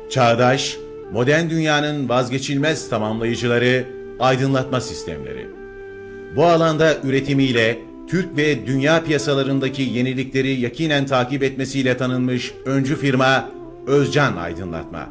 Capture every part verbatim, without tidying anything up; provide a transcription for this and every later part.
Çağdaş, modern dünyanın vazgeçilmez tamamlayıcıları, aydınlatma sistemleri. Bu alanda üretimiyle Türk ve dünya piyasalarındaki yenilikleri yakinen takip etmesiyle tanınmış öncü firma Özcan Aydınlatma.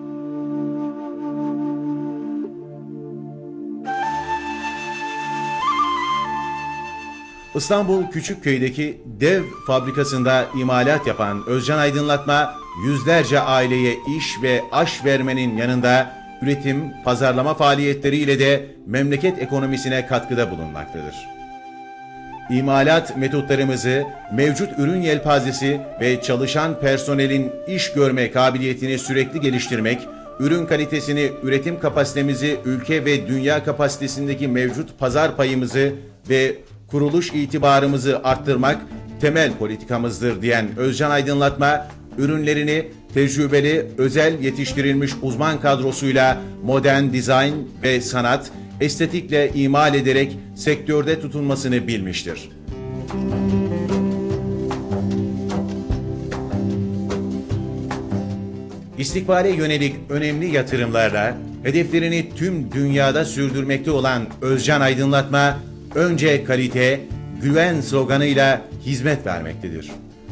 İstanbul Küçükköy'deki dev fabrikasında imalat yapan Özcan Aydınlatma, yüzlerce aileye iş ve aş vermenin yanında üretim, pazarlama faaliyetleriyle de memleket ekonomisine katkıda bulunmaktadır. İmalat metotlarımızı, mevcut ürün yelpazesi ve çalışan personelin iş görme kabiliyetini sürekli geliştirmek, ürün kalitesini, üretim kapasitemizi, ülke ve dünya kapasitesindeki mevcut pazar payımızı ve kuruluş itibarımızı arttırmak temel politikamızdır diyen Özcan Aydınlatma, ürünlerini tecrübeli, özel yetiştirilmiş uzman kadrosuyla modern dizayn ve sanat, estetikle imal ederek sektörde tutunmasını bilmiştir. İstikbale yönelik önemli yatırımlarla hedeflerini tüm dünyada sürdürmekte olan Özcan Aydınlatma, önce kalite, güven sloganıyla hizmet vermektedir.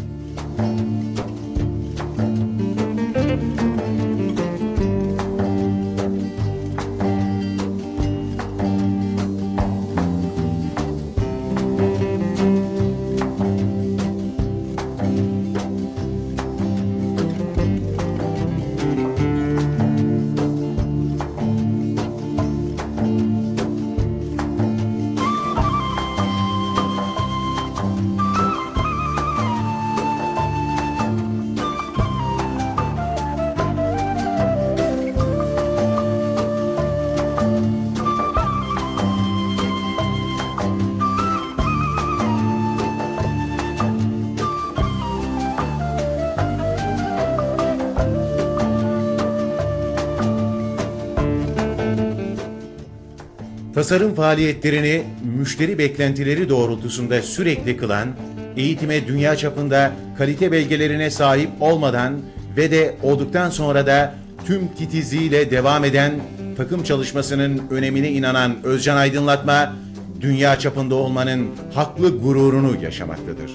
Tasarım faaliyetlerini müşteri beklentileri doğrultusunda sürekli kılan, eğitime dünya çapında kalite belgelerine sahip olmadan ve de olduktan sonra da tüm titizliğiyle devam eden takım çalışmasının önemine inanan Özcan Aydınlatma, dünya çapında olmanın haklı gururunu yaşamaktadır.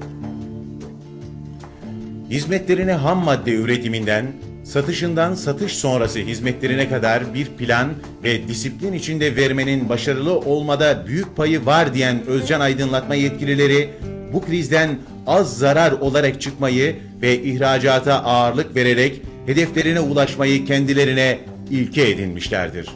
Hizmetlerine ham madde üretiminden, satışından satış sonrası hizmetlerine kadar bir plan ve disiplin içinde vermenin başarılı olmada büyük payı var diyen Özcan Aydınlatma yetkilileri, bu krizden az zarar olarak çıkmayı ve ihracata ağırlık vererek hedeflerine ulaşmayı kendilerine ilke edinmişlerdir.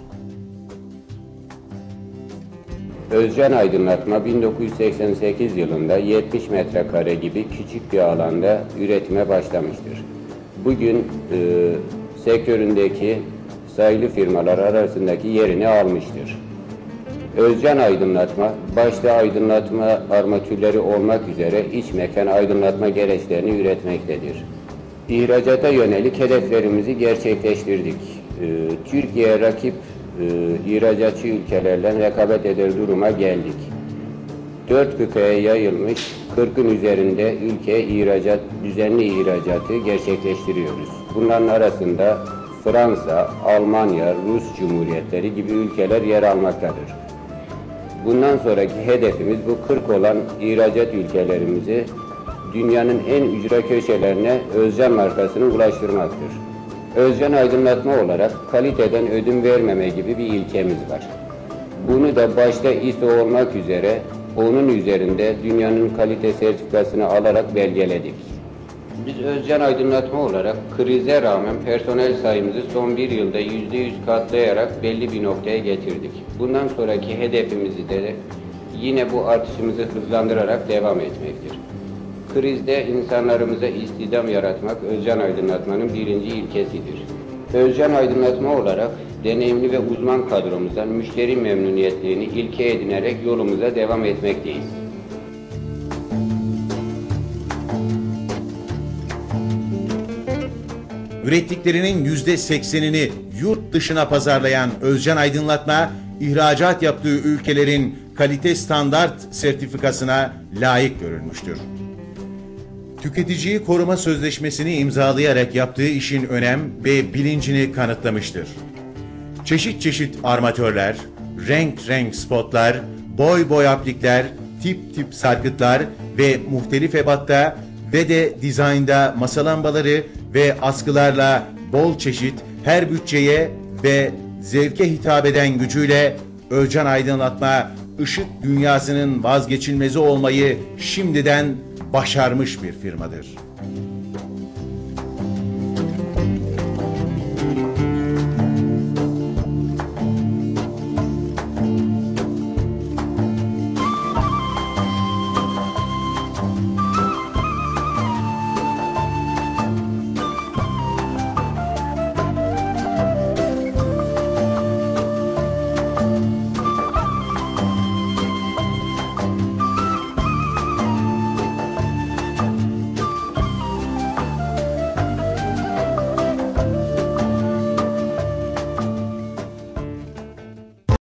Özcan Aydınlatma bin dokuz yüz seksen sekiz yılında yetmiş metrekare gibi küçük bir alanda üretime başlamıştır. Bugün e, sektöründeki sayılı firmalar arasındaki yerini almıştır. Özcan Aydınlatma, başta aydınlatma armatürleri olmak üzere iç mekan aydınlatma gereçlerini üretmektedir. İhracata yönelik hedeflerimizi gerçekleştirdik. E, Türkiye rakip e, ihracatçı ülkelerle rekabet eder duruma geldik. Dört kıtaya yayılmış kırkın üzerinde ülke ihracat, düzenli ihracatı gerçekleştiriyoruz. Bunların arasında Fransa, Almanya, Rus Cumhuriyetleri gibi ülkeler yer almaktadır. Bundan sonraki hedefimiz bu kırk olan ihracat ülkelerimizi dünyanın en ücra köşelerine Özcan markasını ulaştırmaktır. Özcan Aydınlatma olarak kaliteden ödün vermeme gibi bir ilkemiz var. Bunu da başta İ S O olmak üzere onun üzerinde dünyanın kalite sertifikasını alarak belgeledik. Biz Özcan Aydınlatma olarak krize rağmen personel sayımızı son bir yılda yüzde yüz katlayarak belli bir noktaya getirdik. Bundan sonraki hedefimizi de yine bu artışımızı hızlandırarak devam etmektir. Krizde insanlarımıza istihdam yaratmak Özcan Aydınlatma'nın birinci ilkesidir. Özcan Aydınlatma olarak deneyimli ve uzman kadromuzdan müşteri memnuniyetlerini ilke edinerek yolumuza devam etmekteyiz. Ürettiklerinin yüzde seksenini yurt dışına pazarlayan Özcan Aydınlatma, ihracat yaptığı ülkelerin kalite standart sertifikasına layık görülmüştür. tüketiciyi koruma sözleşmesini imzalayarak yaptığı işin önem ve bilincini kanıtlamıştır. Çeşit çeşit armatörler, renk renk spotlar, boy boy aplikler, tip tip sarkıtlar ve muhtelif ebatta ve de dizaynda masa lambaları ve askılarla bol çeşit her bütçeye ve zevke hitap eden gücüyle Özcan Aydınlatma, ışık dünyasının vazgeçilmezi olmayı şimdiden başarmış bir firmadır.